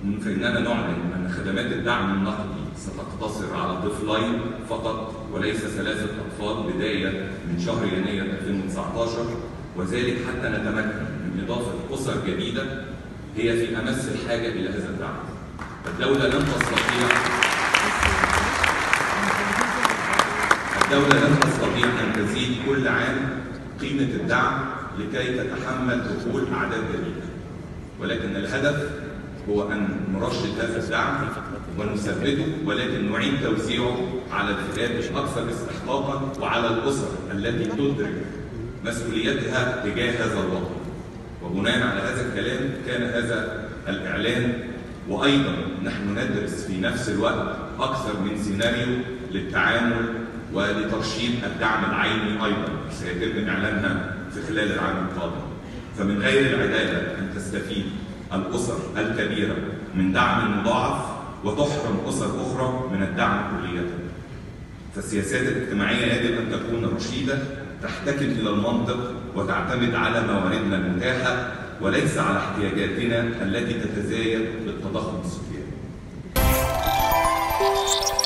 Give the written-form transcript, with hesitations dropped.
فإننا نعلن أن خدمات الدعم النقدي ستقتصر على طفلين فقط وليس 3 أطفال بداية من شهر يناير 2019، وذلك حتى نتمكن من إضافة أسر جديدة هي في أمس الحاجة إلى هذا الدعم. الدولة لن تستطيع أن تزيد كل عام قيمة الدعم لكي تتحمل دخول أعداد جديدة، ولكن الهدف هو أن نرشد هذا الدعم ونثبته، ولكن نعيد توزيعه على الفئات الأكثر استحقاقا وعلى الأسر التي تدرك مسؤوليتها تجاه هذا الوطن. وبناء على هذا الكلام كان هذا الإعلان، وأيضا نحن ندرس في نفس الوقت أكثر من سيناريو للتعامل ولترشيد الدعم العيني أيضا سيتم إعلانها في خلال العام القادم. فمن غير العدالة أن تستفيد الأسر الكبيرة من دعم مضاعف وتحرم أسر أخرى من الدعم كلية. فالسياسات الاجتماعية يجب أن تكون رشيدة، تحتكم إلى المنطق وتعتمد على مواردنا المتاحة وليس على احتياجاتنا التي تتزايد بالتضخم السكاني.